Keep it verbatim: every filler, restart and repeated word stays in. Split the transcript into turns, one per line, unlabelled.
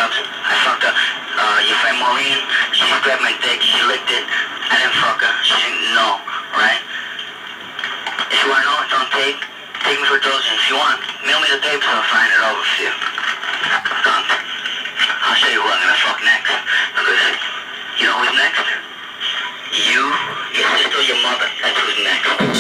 jobs. I fucked up. Uh, your friend Maureen, she just grabbed my dick, she licked it. I didn't fuck her. She didn't know, right? If you wanna know, it's on tape. Take me for Trojan. If you want, mail me the tapes and I'll sign it over for you. Cunt. I'll show you who I'm gonna fuck next. Because you know who's next? You, your sister, your mother. That's who's next.